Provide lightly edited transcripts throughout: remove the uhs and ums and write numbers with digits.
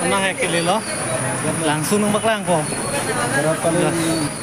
Nah, kali lo langsung nembak langko. Berapa kali?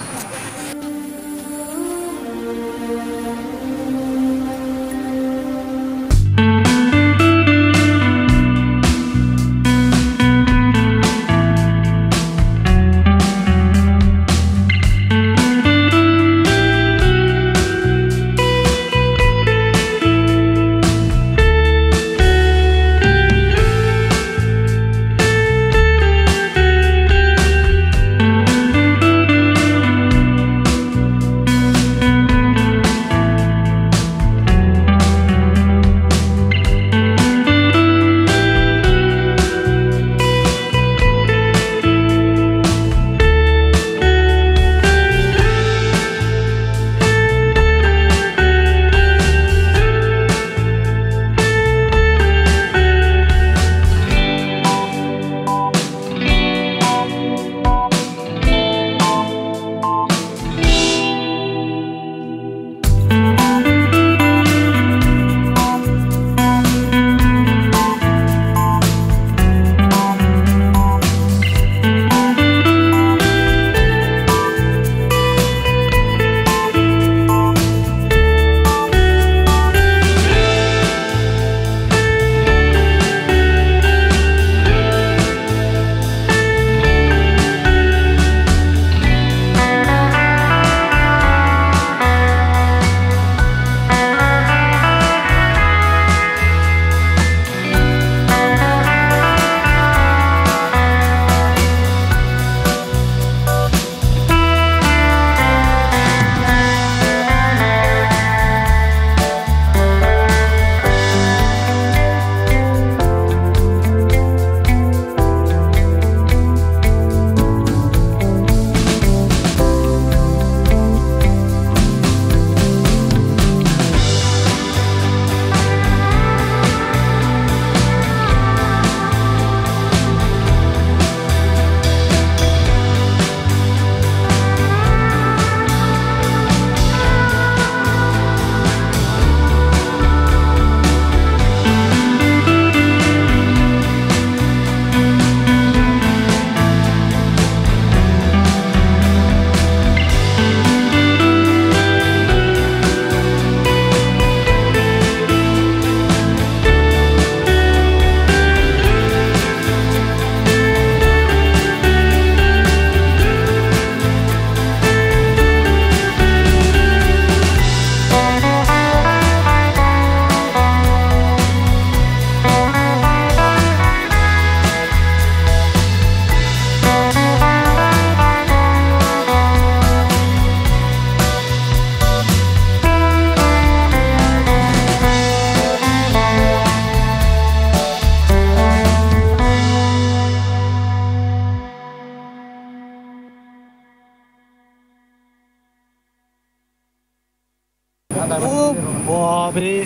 Oh, babe.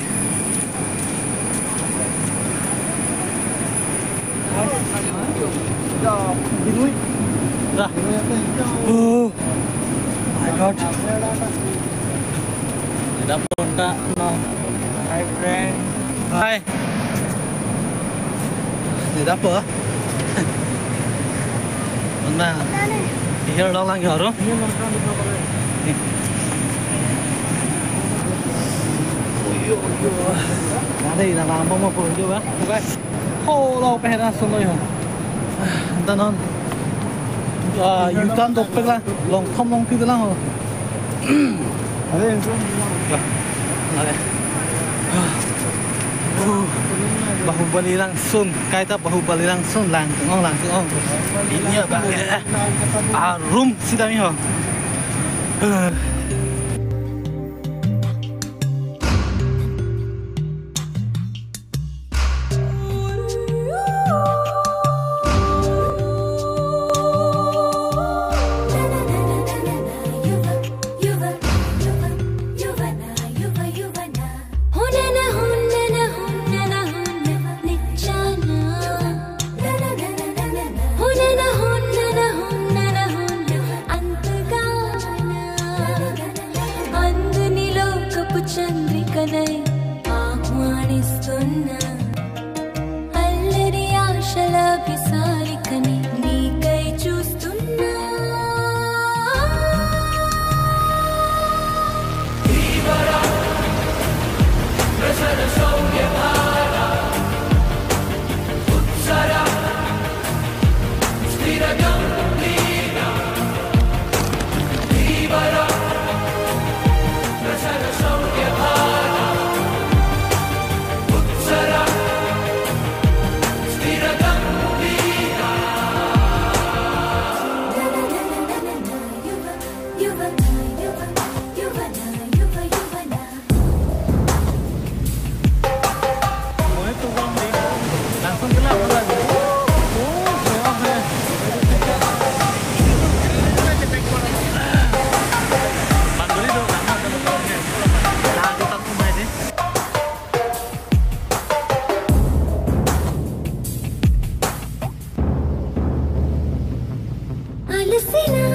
Dah. Oh, my God. Tidak punta, no. Hi, friend. Hi. Tidak apa? Mana? Here dah lagi orang. Đây là làm bông một chưa bác? Ok. Hô lâu bé ra xuống đây hả? Tân hơn. Yukan đục bếch là lòng không lòng kia là hả? Ở đây xuống. Ở đây. Bahubali langsung, kaita Bahubali langsung langsung. Ini ya bang. Room sih kami hả?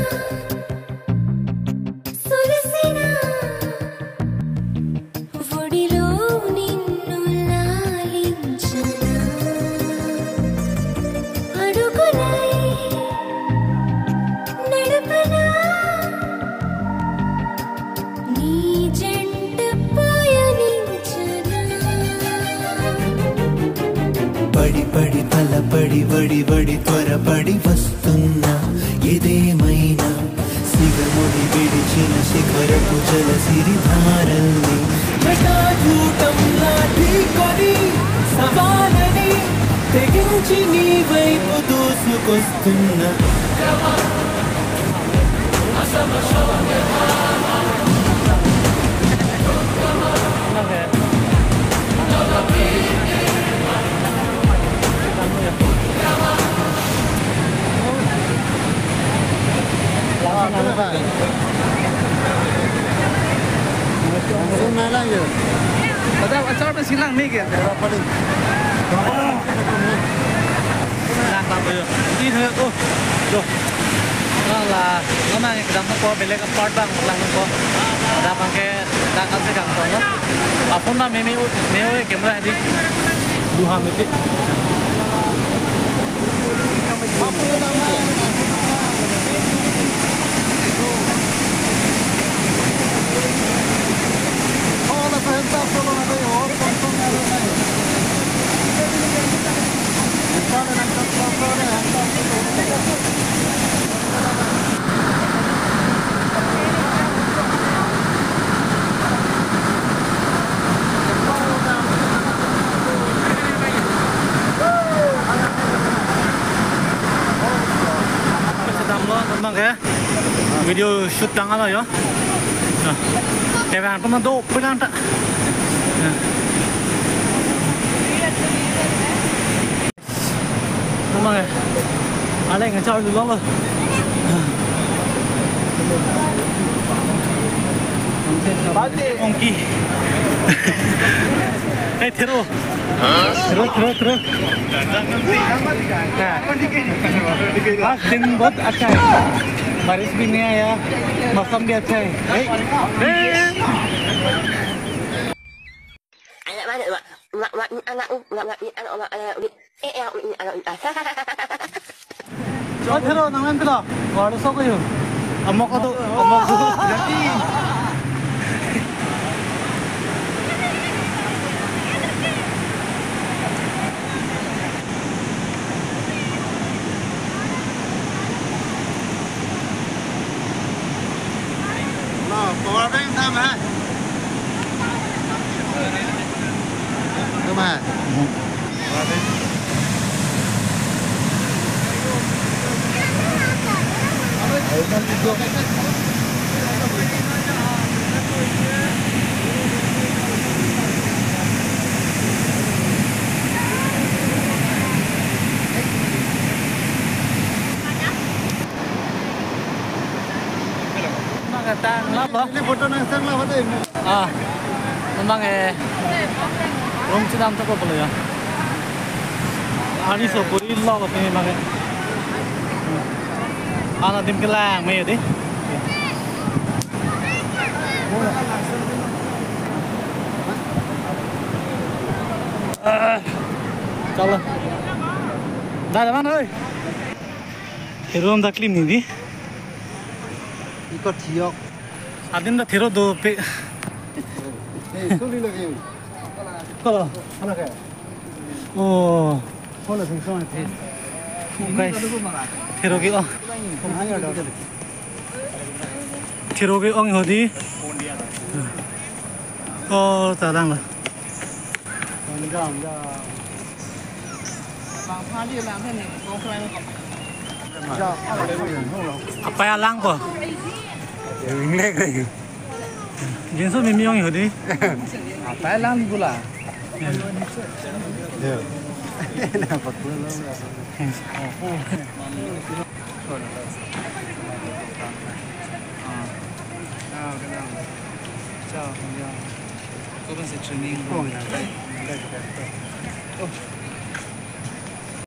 పడి పడి తలపడి వడి వడి త్వరపడి వస్తున్నా ఇదేమైనా సిగముడి విడిచిన శిఖరపు జల సిరిధారల్ని జటాజూటంలా ఢీకొని సవాలని తెగించి నీ వైపు దూసుకొస్తున్నా Padahal acar masih silang nih kan? Lang apa yo? Ini thôi, oh, yo. Nó là nó mang cái đám nó có bên lấy cái part bang lang nó có. Đã bằng cái đang ăn cái càng to đó. À phun ra mấy cái camera đi. Dua menit. Ya video shoot tangan lah ya. Teman teman tu pelan tak. Memang ya. Ada yang ngacau dulu lah. Ongki. Terus. Terus. आज दिन बहुत अच्छा है, बारिश भी नहीं आया, मौसम भी अच्छा है। Terus nangan terus, baru sok ayo. Amok tu jadi. Có đấy tham hả? Cơ mà. Tang lap loh. Ini foto nang sang lah ini. Ah, memang rum sedang tu apa ya? Ani sopuri log apa ni memang. Anak tim kelang, me deh. Chalo. Dah mana oi? Rum dah clean ni di. Ikut siok. Adin dah thero do pe. Suli lagi. Kalau. Mana ke? Oh. Kalau sengson ni. Guys. Thero ki oh. Thero ki ong hodi. Oh, tarang lah. Enggak. Apa yang lang po? Ini lagi. Jinso mimi ong hodi. Apa yang lang pula? Ya. Nampak pula. Ciao, 朋友。这边是指明。